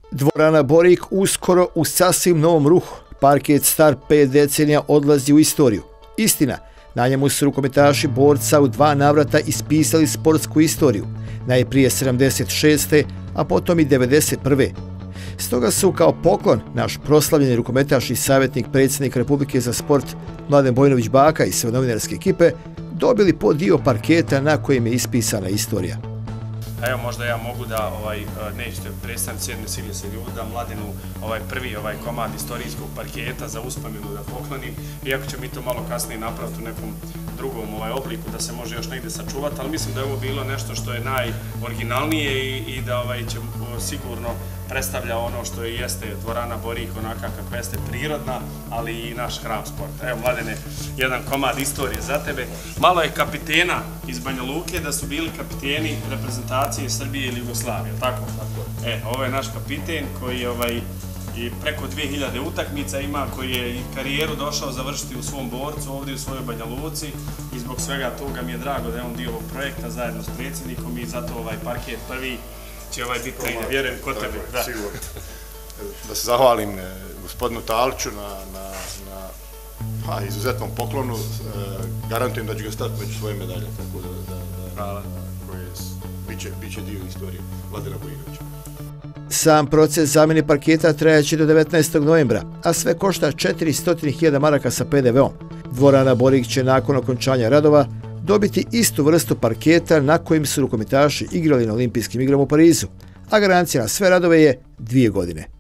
Dvorana Borik uskoro u sasvim novom ruhu. Parket star 5 decenija odlazi u istoriju. Istina, na njemu su rukometaši Borca u 2 navrata ispisali sportsku istoriju, najprije 76. a potom i 91. Stoga su kao poklon naš proslavljeni rukometaš i savjetnik predsjednika Republike za sport Mladen Bojnović Baka i sve novinarske ekipe dobili po dio parketa na kojem je ispisana istorija. Evo, možda ja mogu da, nećete predstavnici jedne silje se ljuda, Mladenu prvi komad istorijskog parketa za uspomenu da poklonim, iako će mi to malo kasnije napraviti u nekom drugom obliku da se može još negdje sačuvati, ali mislim da je ovo bilo nešto što je najoriginalnije i da će sigurno predstavlja ono što i jeste dvorana Borik, onaka kakva jeste prirodna, ali i naš hram sporta. Evo, Mladene, jedan komad istorije za tebe. Malo je kapitena iz Banja Luke da su bili kapiteni reprezentacije Srbije ili Jugoslavije, tako? Ovo je naš kapiten koji je preko 2000 utakmica ima, koji je i karijeru došao završiti u svom Borcu, ovdje u svojoj Banja Luci, i zbog svega toga mi je drago da je on dio ovog projekta zajedno s predsjednikom i zato parket prvi će biti negdje, vjerujem, kod tebe. Sigurno. Da se zahvalim gospodinu Taliću na izuzetnom poklonu. Garantujem da ću ga staviti među svoje medalje, tako da bit će dio istorije Mladena Bojinovića. Sam proces zamjene parketa trajaće do 19. novembra, a sve košta 400.000 maraka sa PDV-om. Dvorana Borik će nakon okončanja radova dobiti istu vrstu parketa na kojim su rukometaši igrali na olimpijskim igrama u Parizu, a garancija na sve radove je 2 godine.